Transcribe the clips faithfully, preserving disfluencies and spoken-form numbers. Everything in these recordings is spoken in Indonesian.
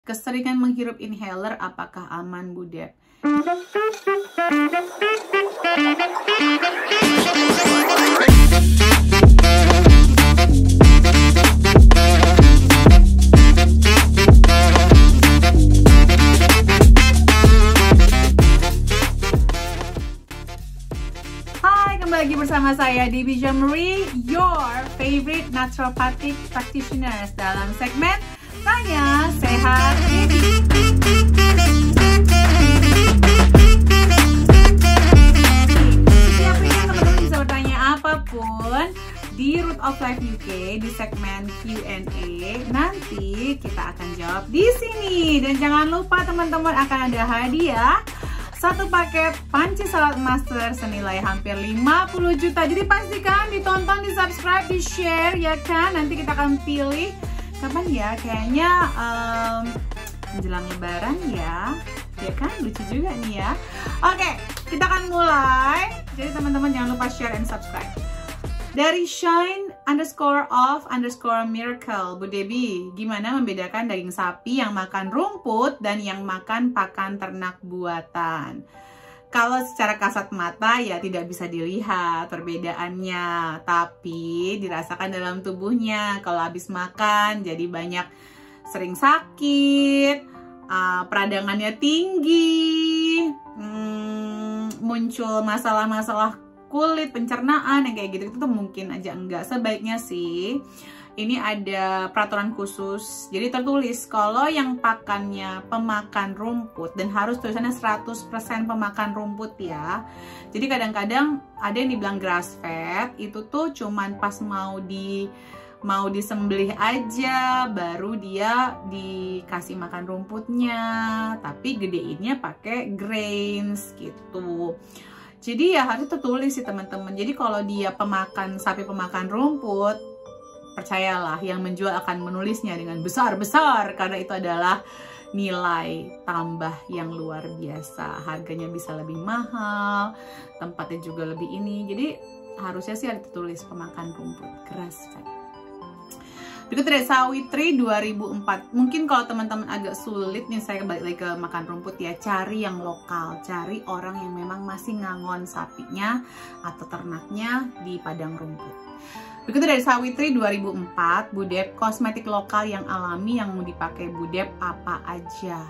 Keseringan menghirup inhaler apakah aman, Bu Dep? Hai, kembali lagi bersama saya Debbie Jamri, your favorite naturopathic practitioners dalam segmen Tanya Sehat Debbie. Setiap minggu teman-teman bisa bertanya apapun di Root of Life U K di segmen Q and A. Nanti kita akan jawab di sini. Dan jangan lupa teman-teman akan ada hadiah satu paket panci salad master senilai hampir lima puluh juta. Jadi pastikan ditonton, di subscribe, di share ya kan. Nanti kita akan pilih kapan ya, kayaknya um, menjelang lebaran ya, ya kan, lucu juga nih ya. Oke, kita akan mulai. Jadi teman-teman jangan lupa share and subscribe. Dari shine underscore of underscore miracle, Bu Debbie, gimana membedakan daging sapi yang makan rumput dan yang makan pakan ternak buatan? Kalau secara kasat mata ya tidak bisa dilihat perbedaannya, tapi dirasakan dalam tubuhnya. Kalau habis makan jadi banyak sering sakit, uh, peradangannya tinggi, hmm, muncul masalah-masalah kulit, pencernaan yang kayak gitu, itu tuh mungkin aja enggak. Sebaiknya sih ini ada peraturan khusus, jadi tertulis kalau yang pakannya pemakan rumput, dan harus tulisannya seratus persen pemakan rumput ya. Jadi kadang-kadang ada yang dibilang grass fed, itu tuh cuman pas mau di mau disembelih aja baru dia dikasih makan rumputnya, tapi gedeinnya pakai grains gitu. Jadi ya harus tertulis sih teman-teman. Jadi kalau dia pemakan sapi pemakan rumput, percayalah yang menjual akan menulisnya dengan besar-besar, karena itu adalah nilai tambah yang luar biasa. Harganya bisa lebih mahal, tempatnya juga lebih ini. Jadi harusnya sih ada tertulis pemakan rumput, grass fed. Berikut dari Sawitri dua ribu empat. Mungkin kalau teman-teman agak sulit nih, saya balik lagi ke makan rumput ya, cari yang lokal, cari orang yang memang masih ngangon sapinya atau ternaknya di padang rumput. Berikut dari Sawitri dua ribu empat, Bu Dep, kosmetik lokal yang alami yang mau dipakai Bu Dep apa aja?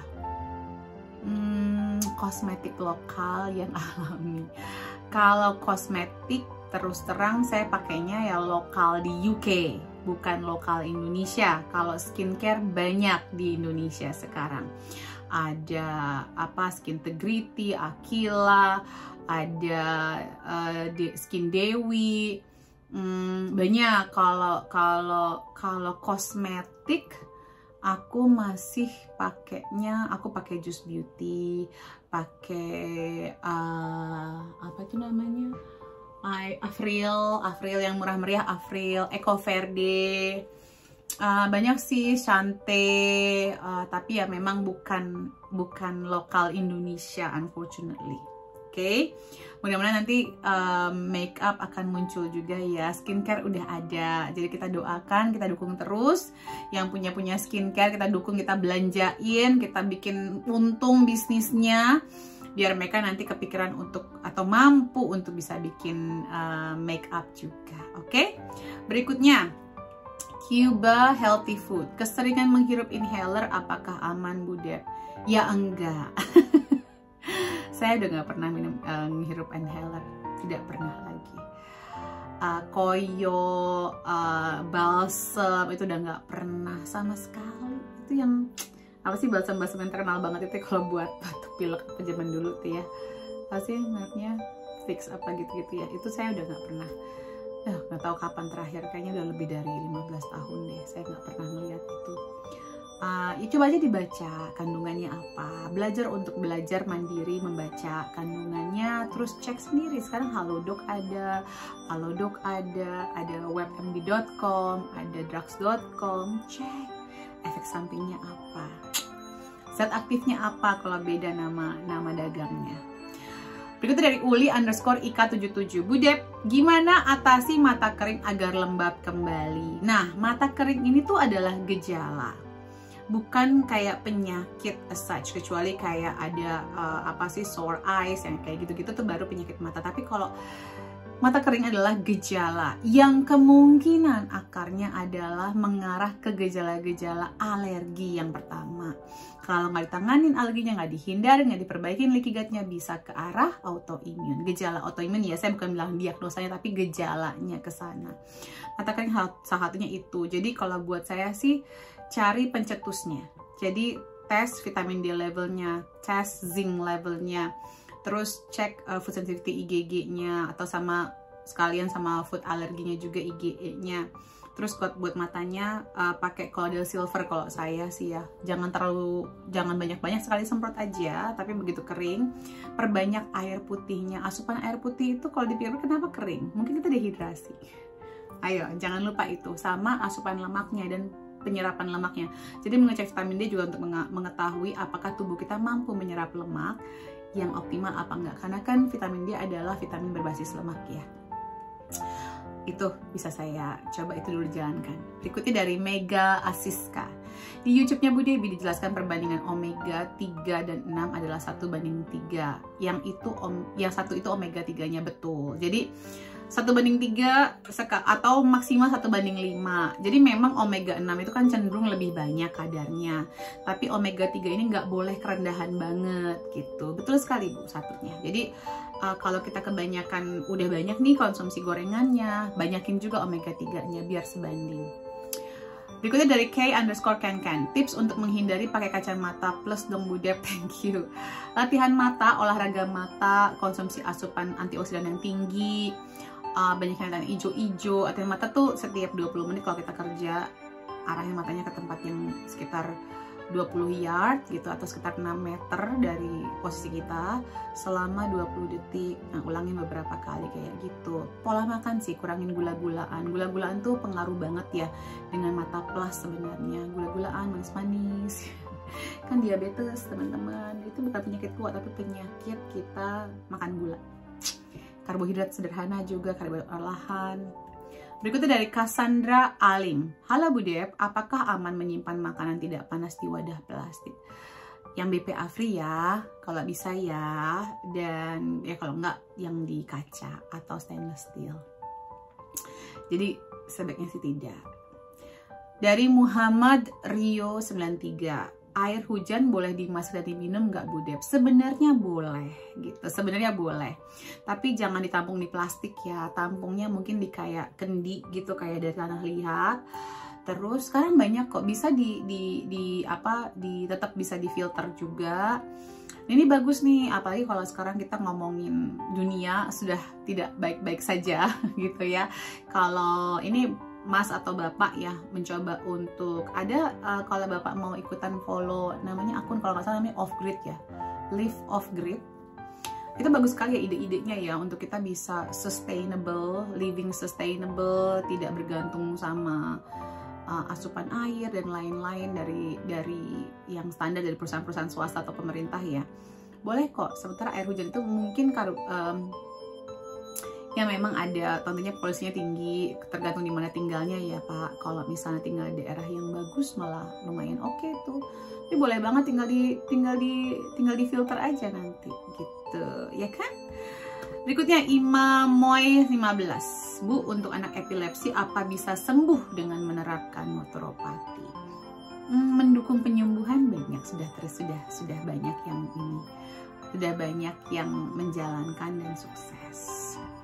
Hmm, kosmetik lokal yang alami. Kalau kosmetik terus terang saya pakainya ya lokal di U K, bukan lokal Indonesia. Kalau skincare banyak di Indonesia sekarang. Ada apa, Skintegrity, Aquila, ada uh, Skin Dewi, hmm, banyak. Kalau kalau kalau kosmetik aku masih pakainya, aku pakai Just Beauty, pakai uh, apa itu namanya? I, Avril, Avril yang murah meriah, Avril, Eco Verde, uh, banyak sih, Shante, uh, tapi ya memang bukan bukan lokal Indonesia, unfortunately. Oke, okay? Mudah-mudahan nanti um, makeup akan muncul juga ya. Skincare udah ada, jadi kita doakan, kita dukung terus. Yang punya punya skincare kita dukung, kita belanjain, kita bikin untung bisnisnya, biar mereka nanti kepikiran untuk atau mampu untuk bisa bikin uh, make up juga. Oke, okay? Berikutnya Cuba Healthy Food, keseringan menghirup inhaler apakah aman, Bu Dep? Ya enggak. Saya udah nggak pernah minum uh, menghirup inhaler, tidak pernah lagi. uh, koyo, uh, balsam itu udah nggak pernah sama sekali. Itu yang apa sih, balsam-balsam yang terkenal banget itu kalau buat batuk pilek zaman dulu tuh ya, apa sih mereknya, Fix apa gitu-gitu ya, itu saya udah nggak pernah. Nah, nggak tahu kapan terakhir, kayaknya udah lebih dari lima belas tahun deh saya nggak pernah melihat itu. Uh, ya coba aja dibaca kandungannya apa, belajar untuk belajar mandiri membaca kandungannya, terus cek sendiri. Sekarang Halodoc ada, Halodoc ada, ada webmd dot com, ada drugs dot com, cek efek sampingnya apa, zat aktifnya apa kalau beda nama nama dagangnya. Berikutnya dari Uli underscore Ika tujuh tujuh. Bu Dep, gimana atasi mata kering agar lembab kembali? Nah, mata kering ini tuh adalah gejala. bukan kayak penyakit as such, kecuali kayak ada uh, apa sih sore eyes yang kayak gitu-gitu tuh baru penyakit mata. Tapi kalau mata kering adalah gejala yang kemungkinan akarnya adalah mengarah ke gejala-gejala alergi yang pertama. Kalau nggak ditanganin alerginya, nggak dihindari, nggak diperbaikin leaky gut-nya, bisa ke arah autoimun. Gejala autoimun ya, saya bukan bilang diagnosanya, tapi gejalanya ke sana. Mata kering salah satunya itu. Jadi kalau buat saya sih cari pencetusnya. Jadi tes vitamin D levelnya, tes zinc levelnya, terus cek uh, food sensitivity I G G-nya, atau sama sekalian sama food alerginya juga I G E-nya. Terus buat buat matanya uh, pakai collodial silver kalau saya sih ya. Jangan terlalu jangan banyak-banyak, sekali semprot aja, tapi begitu kering perbanyak air putihnya. Asupan air putih itu kalau dipikir kenapa kering? Mungkin kita dehidrasi. Ayo, jangan lupa itu, sama asupan lemaknya dan penyerapan lemaknya. Jadi mengecek vitamin D juga untuk mengetahui apakah tubuh kita mampu menyerap lemak yang optimal apa enggak, karena kan vitamin D adalah vitamin berbasis lemak ya. Itu bisa saya coba itu dulu jalankan. Berikutnya dari Mega Asiska. Di YouTube-nya Bu Debbie dijelaskan perbandingan omega tiga dan enam adalah satu banding tiga. Yang itu om, yang satu itu omega tiga-nya betul. Jadi satu banding tiga atau maksimal satu banding lima. Jadi memang omega enam itu kan cenderung lebih banyak kadarnya. Tapi omega tiga ini nggak boleh kerendahan banget gitu. Betul sekali Bu satunya. Jadi uh, kalau kita kebanyakan udah banyak nih konsumsi gorengannya, banyakin juga omega tiga-nya biar sebanding. Berikutnya dari K underscore Ken Ken. Tips untuk menghindari pakai kacamata plus dong Bu Deb, thank you. Latihan mata, olahraga mata, konsumsi asupan antioksidan yang tinggi, uh, banyak yang hijau-hijau. Latihan mata tuh setiap dua puluh menit kalau kita kerja, arahin matanya ke tempat yang sekitar dua puluh yard gitu, atau sekitar enam meter dari posisi kita selama dua puluh detik. Nah, ulangin beberapa kali kayak gitu. Pola makan sih, kurangin gula-gulaan. Gula-gulaan tuh pengaruh banget ya dengan mata plus sebenarnya. Gula-gulaan, manis-manis. Kan diabetes teman-teman. Itu bukan penyakit tua, tapi penyakit kita makan gula. Karbohidrat sederhana juga, karbohidrat olahan. Berikutnya dari Cassandra Alim. Halo Bu Deb, apakah aman menyimpan makanan tidak panas di wadah plastik? Yang B P A free ya, kalau bisa ya. Dan ya kalau enggak, yang di kaca atau stainless steel. Jadi sebaiknya sih tidak. Dari Muhammad Rio sembilan tiga. Air hujan boleh dimasak dan diminum nggak Bu Deb? Sebenarnya boleh gitu, sebenarnya boleh. Tapi jangan ditampung di plastik ya, tampungnya mungkin di kayak kendi gitu, kayak dari tanah liat. Terus sekarang banyak kok bisa di di di apa di tetap bisa difilter juga. Ini bagus nih, apalagi kalau sekarang kita ngomongin dunia sudah tidak baik-baik saja gitu ya. Kalau ini Mas atau Bapak ya mencoba untuk ada uh, kalau Bapak mau ikutan follow namanya akun kalau nggak salah namanya Off Grid ya, Live Off Grid. Itu bagus sekali ya ide-idenya ya untuk kita bisa sustainable, living sustainable, tidak bergantung sama uh, asupan air dan lain-lain dari dari yang standar dari perusahaan-perusahaan swasta atau pemerintah ya. Boleh kok. Sementara air hujan itu mungkin karu, um, ya memang ada tentunya polusinya tinggi, tergantung di mana tinggalnya ya Pak. Kalau misalnya tinggal di daerah yang bagus malah lumayan oke okay tuh. Tapi boleh banget tinggal di tinggal di tinggal di filter aja nanti gitu, ya kan? Berikutnya Imamoy lima belas. Bu, untuk anak epilepsi apa bisa sembuh dengan menerapkan naturopati? Hmm, mendukung penyembuhan banyak, sudah terus sudah sudah banyak yang ini. Sudah banyak yang menjalankan dan sukses.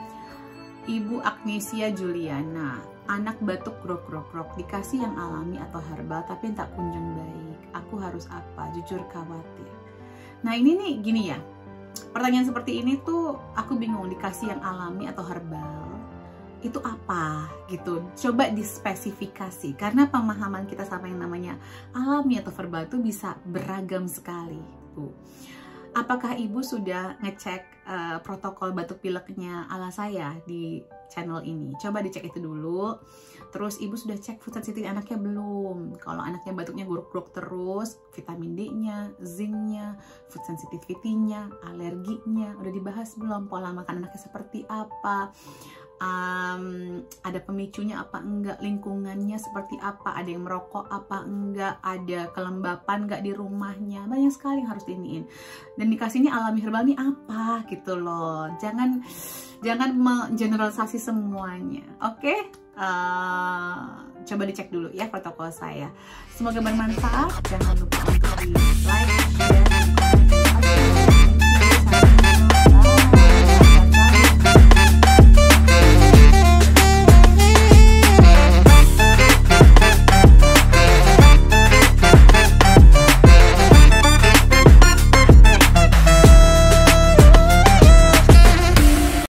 Ibu Agnesia Juliana, anak batuk krok-krok-krok, dikasih yang alami atau herbal tapi tak kunjung baik. Aku harus apa? Jujur khawatir. Nah ini nih gini ya, pertanyaan seperti ini tuh aku bingung, dikasih yang alami atau herbal itu apa gitu. Coba dispesifikasi, karena pemahaman kita sama yang namanya alami atau herbal itu bisa beragam sekali Bu. Apakah Ibu sudah ngecek uh, protokol batuk pileknya ala saya di channel ini? Coba dicek itu dulu. Terus Ibu sudah cek food sensitivity anaknya belum? Kalau anaknya batuknya guruk-guruk terus, vitamin D-nya, zinc-nya, food sensitivity-nya, alerginya, udah dibahas belum? Pola makan anaknya seperti apa? um, ada pemicunya apa enggak, lingkungannya seperti apa, ada yang merokok apa enggak, ada kelembapan enggak di rumahnya, banyak sekali yang harus diiniin. Dan dikasihnya alami herbal ini apa gitu loh, jangan jangan mengeneralisasi semuanya, oke? Okay? Uh, coba dicek dulu ya protokol saya. Semoga bermanfaat. Jangan lupa untuk di like, share,